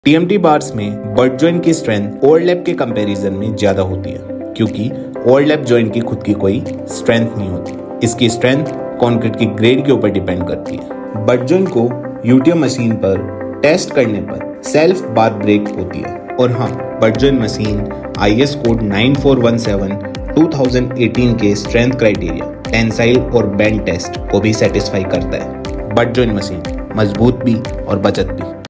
TMT bars में butt joint की strength overlap के कंपैरिजन में ज्यादा होती है क्योंकि ओवरलैप जॉइंट की खुद की कोई स्ट्रेंथ नहीं होती। इसकी स्ट्रेंथ कंक्रीट की ग्रेड के ऊपर डिपेंड करती है। बट जॉइंट को यूटीएम मशीन पर टेस्ट करने पर सेल्फ बार ब्रेक होती है और हाँ, butt joint machine IS code 9417 2018 के स्ट्रेंथ क्राइटेरिया टेंसाइल और बेंड टेस्ट को भी सेटिस्फाई करता है। बट जॉइंट मशीन मजबूत भी और बचत भी।